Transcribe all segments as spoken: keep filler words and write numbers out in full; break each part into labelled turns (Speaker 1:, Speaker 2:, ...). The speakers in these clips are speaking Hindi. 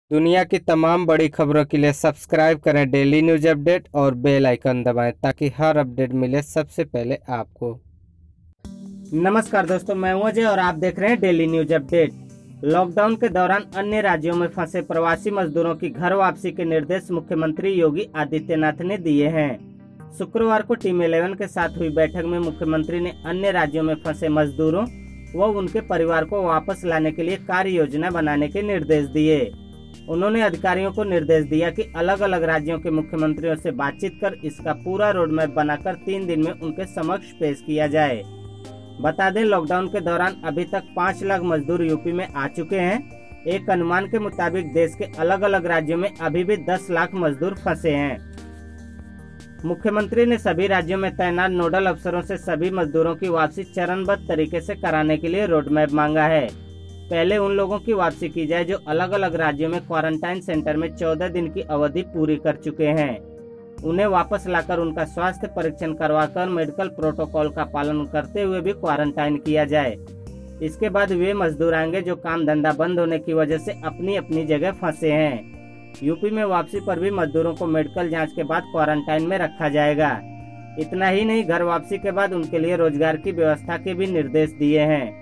Speaker 1: दुनिया की तमाम बड़ी खबरों के लिए सब्सक्राइब करें डेली न्यूज अपडेट और बेल आइकन दबाएं ताकि हर अपडेट मिले सबसे पहले आपको। नमस्कार दोस्तों, मैं हूं अजय और आप देख रहे हैं डेली न्यूज अपडेट। लॉकडाउन के दौरान अन्य राज्यों में फंसे प्रवासी मजदूरों की घर वापसी के निर्देश मुख्यमंत्री योगी आदित्यनाथ ने दिए हैं। शुक्रवार को टीम इलेवन के साथ हुई बैठक में मुख्यमंत्री ने अन्य राज्यों में फंसे मजदूरों व उनके परिवार को वापस लाने के लिए कार्य योजना बनाने के निर्देश दिए। उन्होंने अधिकारियों को निर्देश दिया कि अलग अलग राज्यों के मुख्यमंत्रियों से बातचीत कर इसका पूरा रोड मैप बनाकर तीन दिन में उनके समक्ष पेश किया जाए। बता दें, लॉकडाउन के दौरान अभी तक पाँच लाख मजदूर यूपी में आ चुके हैं। एक अनुमान के मुताबिक देश के अलग अलग राज्यों में अभी भी दस लाख मजदूर फंसे हैं। मुख्यमंत्री ने सभी राज्यों में तैनात नोडल अफसरों से सभी मजदूरों की वापसी चरणबद्ध तरीके से कराने के लिए रोड मैप मांगा है। पहले उन लोगों की वापसी की जाए जो अलग अलग राज्यों में क्वारंटाइन सेंटर में चौदह दिन की अवधि पूरी कर चुके हैं। उन्हें वापस लाकर उनका स्वास्थ्य परीक्षण करवाकर मेडिकल प्रोटोकॉल का पालन करते हुए भी क्वारंटाइन किया जाए। इसके बाद वे मजदूर आएंगे जो काम धंधा बंद होने की वजह से अपनी अपनी जगह फंसे हैं। यूपी में वापसी पर भी मजदूरों को मेडिकल जाँच के बाद क्वारंटाइन में रखा जाएगा। इतना ही नहीं, घर वापसी के बाद उनके लिए रोजगार की व्यवस्था के भी निर्देश दिए हैं।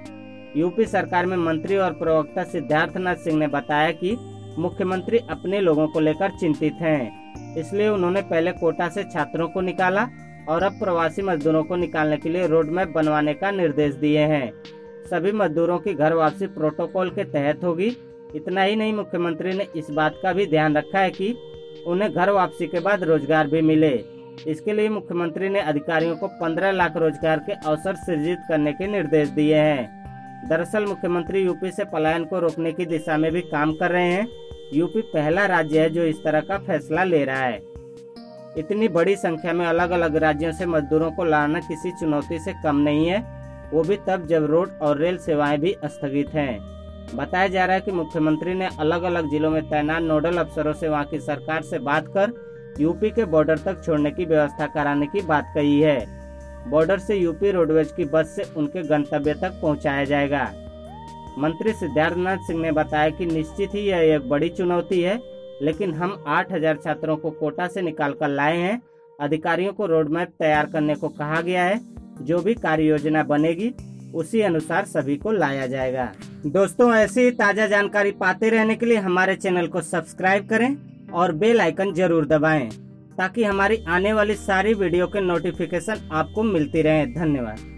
Speaker 1: यूपी सरकार में मंत्री और प्रवक्ता सिद्धार्थनाथ सिंह ने बताया कि मुख्यमंत्री अपने लोगों को लेकर चिंतित हैं, इसलिए उन्होंने पहले कोटा से छात्रों को निकाला और अब प्रवासी मजदूरों को निकालने के लिए रोड मैप बनवाने का निर्देश दिए हैं। सभी मजदूरों की घर वापसी प्रोटोकॉल के तहत होगी। इतना ही नहीं, मुख्यमंत्री ने इस बात का भी ध्यान रखा है कि उन्हें घर वापसी के बाद रोजगार भी मिले। इसके लिए मुख्यमंत्री ने अधिकारियों को पंद्रह लाख रोजगार के अवसर सृजित करने के निर्देश दिए हैं। दरअसल मुख्यमंत्री यूपी से पलायन को रोकने की दिशा में भी काम कर रहे हैं। यूपी पहला राज्य है जो इस तरह का फैसला ले रहा है। इतनी बड़ी संख्या में अलग अलग राज्यों से मजदूरों को लाना किसी चुनौती से कम नहीं है, वो भी तब जब रोड और रेल सेवाएं भी स्थगित हैं। बताया जा रहा है कि मुख्यमंत्री ने अलग अलग जिलों में तैनात नोडल अफसरों से वहां की सरकार से बात कर यूपी के बॉर्डर तक छोड़ने की व्यवस्था कराने की बात कही है। बॉर्डर से यूपी रोडवेज की बस से उनके गंतव्य तक पहुंचाया जाएगा। मंत्री सिद्धार्थनाथ सिंह ने बताया कि निश्चित ही यह एक बड़ी चुनौती है, लेकिन हम आठ हज़ार छात्रों को कोटा से निकालकर लाए हैं। अधिकारियों को रोड मैप तैयार करने को कहा गया है। जो भी कार्य योजना बनेगी उसी अनुसार सभी को लाया जाएगा। दोस्तों, ऐसी ही ताज़ा जानकारी पाते रहने के लिए हमारे चैनल को सब्सक्राइब करें और बेल आइकन जरूर दबाएं ताकि हमारी आने वाली सारी वीडियो के नोटिफिकेशन आपको मिलती रहे। धन्यवाद।